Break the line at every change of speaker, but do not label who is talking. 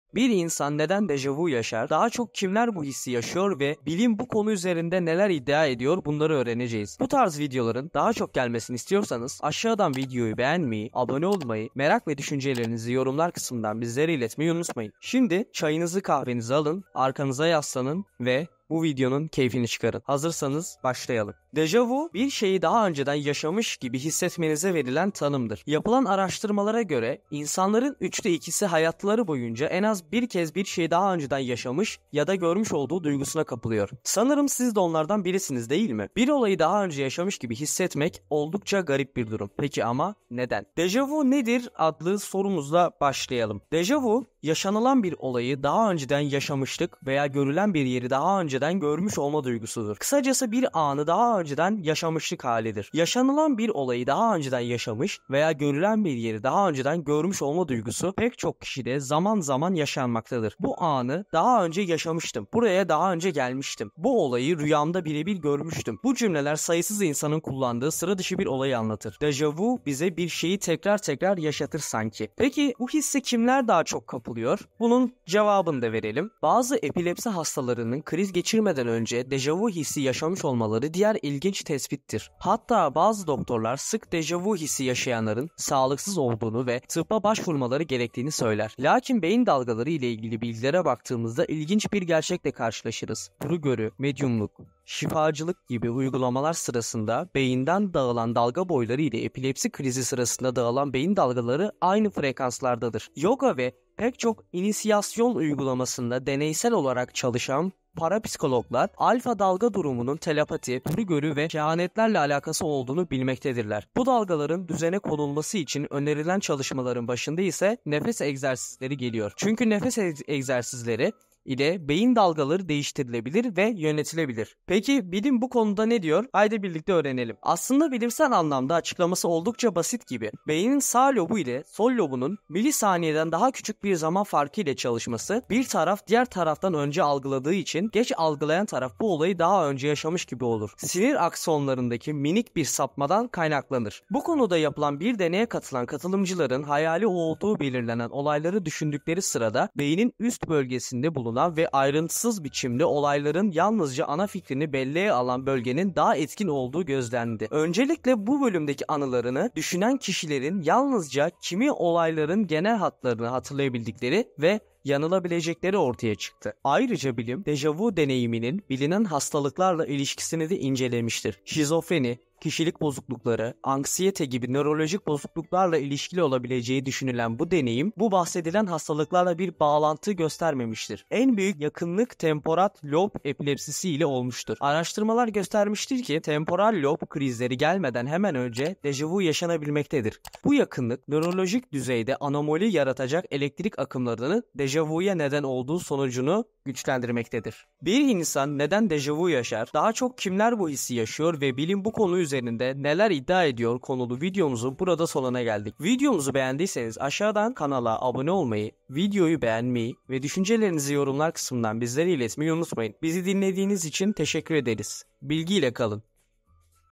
Bir insan neden dejavu yaşar? Daha çok kimler bu hissi yaşıyor ve bilim bu konu üzerinde neler iddia ediyor, bunları öğreneceğiz. Bu tarz videoların daha çok gelmesini istiyorsanız aşağıdan videoyu beğenmeyi, abone olmayı, merak ve düşüncelerinizi yorumlar kısmından bizlere iletmeyi unutmayın. Şimdi çayınızı kahvenizi alın, arkanıza yaslanın ve bu videonun keyfini çıkarın. Hazırsanız başlayalım. Dejavu, bir şeyi daha önceden yaşamış gibi hissetmenize verilen tanımdır. Yapılan araştırmalara göre insanların 3'te 2'si hayatları boyunca en az bir kez bir şeyi daha önceden yaşamış ya da görmüş olduğu duygusuna kapılıyor. Sanırım siz de onlardan birisiniz, değil mi? Bir olayı daha önce yaşamış gibi hissetmek oldukça garip bir durum. Peki ama neden? Dejavu nedir adlı sorumuzla başlayalım. Dejavu, yaşanılan bir olayı daha önceden yaşamışlık veya görülen bir yeri daha önceden görmüş olma duygusudur. Kısacası bir anı daha önceden yaşamışlık halidir. Yaşanılan bir olayı daha önceden yaşamış veya görülen bir yeri daha önceden görmüş olma duygusu pek çok kişide zaman zaman yaşanmaktadır. Bu anı daha önce yaşamıştım. Buraya daha önce gelmiştim. Bu olayı rüyamda birebir görmüştüm. Bu cümleler sayısız insanın kullandığı sıra dışı bir olayı anlatır. Dejavu bize bir şeyi tekrar tekrar yaşatır sanki. Peki bu hisse kimler daha çok kapılıyor? Bunun cevabını da verelim. Bazı epilepsi hastalarının kriz geçirmeden önce dejavu hissi yaşamış olmaları diğer ilginç tespittir. Hatta bazı doktorlar sık dejavu hissi yaşayanların sağlıksız olduğunu ve tıbba başvurmaları gerektiğini söyler. Lakin beyin dalgaları ile ilgili bilgilere baktığımızda ilginç bir gerçekle karşılaşırız. Kuru görü, medyumluk, şifacılık gibi uygulamalar sırasında beyinden dağılan dalga boyları ile epilepsi krizi sırasında dağılan beyin dalgaları aynı frekanslardadır. Yoga ve pek çok inisiyasyon uygulamasında deneysel olarak çalışan parapsikologlar alfa dalga durumunun telepati, görü ve kehanetlerle alakası olduğunu bilmektedirler. Bu dalgaların düzene konulması için önerilen çalışmaların başında ise nefes egzersizleri geliyor. Çünkü nefes egzersizleri ile beyin dalgaları değiştirilebilir ve yönetilebilir. Peki bilim bu konuda ne diyor? Haydi birlikte öğrenelim. Aslında bilimsel anlamda açıklaması oldukça basit gibi. Beynin sağ lobu ile sol lobunun milisaniyeden daha küçük bir zaman farkı ile çalışması, bir taraf diğer taraftan önce algıladığı için geç algılayan taraf bu olayı daha önce yaşamış gibi olur. Sinir aksonlarındaki minik bir sapmadan kaynaklanır. Bu konuda yapılan bir deneye katılan katılımcıların hayali olduğu belirlenen olayları düşündükleri sırada beynin üst bölgesinde bulunan ve ayrıntısız biçimde olayların yalnızca ana fikrini belleğe alan bölgenin daha etkin olduğu gözlendi. Öncelikle bu bölümdeki anılarını düşünen kişilerin yalnızca kimi olayların genel hatlarını hatırlayabildikleri ve yanılabilecekleri ortaya çıktı. Ayrıca bilim, dejavu deneyiminin bilinen hastalıklarla ilişkisini de incelemiştir. Şizofreni, kişilik bozuklukları, anksiyete gibi nörolojik bozukluklarla ilişkili olabileceği düşünülen bu deneyim, bu bahsedilen hastalıklarla bir bağlantı göstermemiştir. En büyük yakınlık temporal lob epilepsisi ile olmuştur. Araştırmalar göstermiştir ki temporal lob krizleri gelmeden hemen önce dejavu yaşanabilmektedir. Bu yakınlık nörolojik düzeyde anomali yaratacak elektrik akımlarını dejavuya neden olduğu sonucunu güçlendirmektedir. Bir insan neden dejavu yaşar? Daha çok kimler bu hissi yaşıyor ve bilim bu konu üzerinde neler iddia ediyor konulu videomuzun burada sonuna geldik. Videomuzu beğendiyseniz aşağıdan kanala abone olmayı, videoyu beğenmeyi ve düşüncelerinizi yorumlar kısmından bizlere iletmeyi unutmayın. Bizi dinlediğiniz için teşekkür ederiz. Bilgiyle kalın.